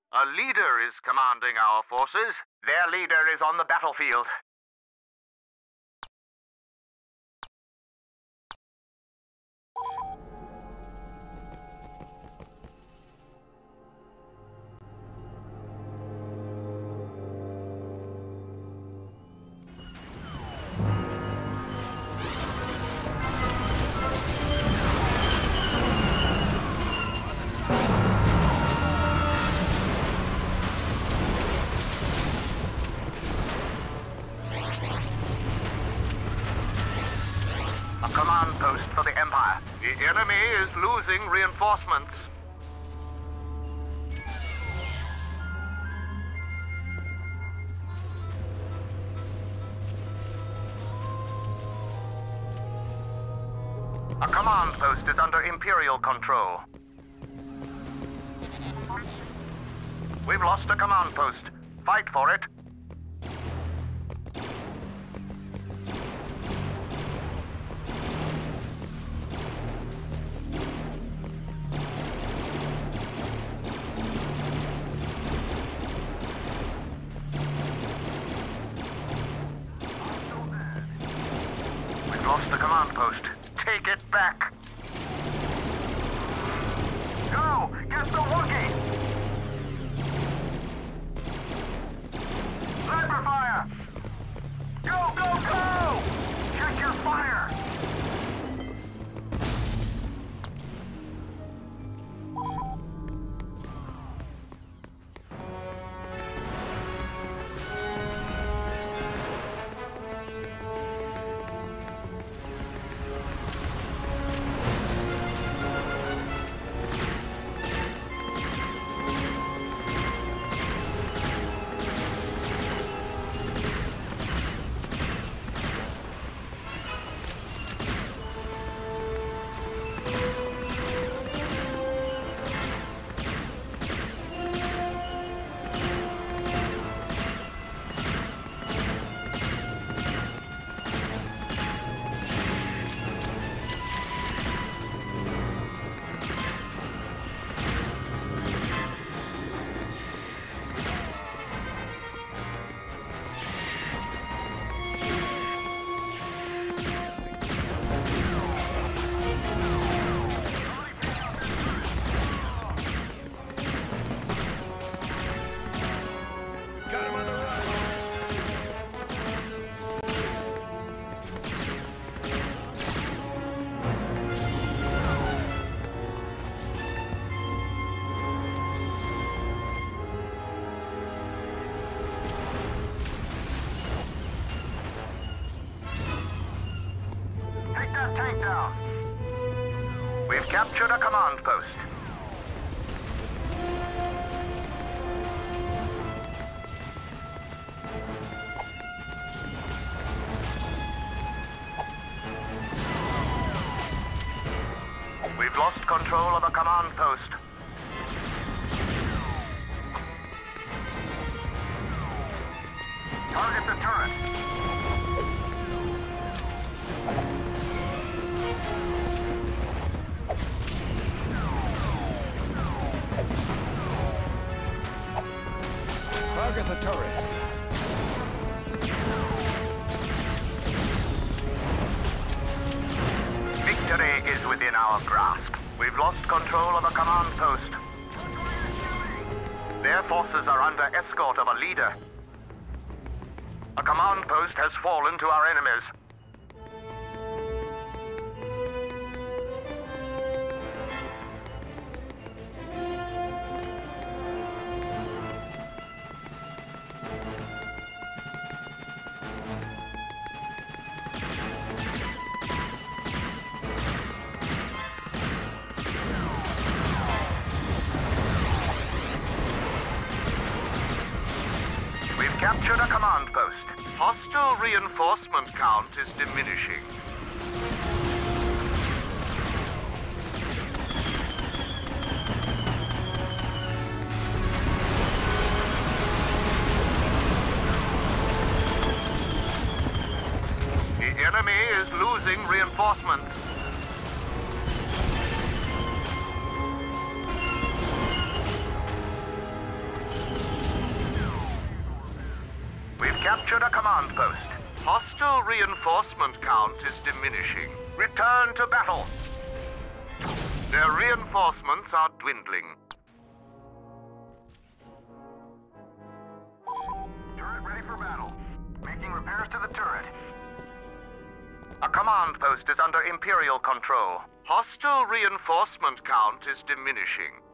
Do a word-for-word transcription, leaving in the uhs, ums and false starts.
A leader is commanding our forces. Their leader is on the battlefield. Command post for the Empire. The enemy is losing reinforcements. A command post is under Imperial control. We've lost a command post. Fight for it. Lost the command post. Take it back. Go! Get the Wookiee! Sniper fire! Go, go, go! Check your fire! Tank down. We've captured a command post. We've lost control of a command post. Target the turret. Target the turret. Victory is within our grasp. We've lost control of a command post. Their forces are under escort of a leader. A command post has fallen to our enemies. Captured a command post. Hostile reinforcement count is diminishing. The enemy is losing reinforcements. captured a command post. Hostile reinforcement count is diminishing. Return to battle. Their reinforcements are dwindling. Turret ready for battle. Making repairs to the turret. A command post is under Imperial control. Hostile reinforcement count is diminishing.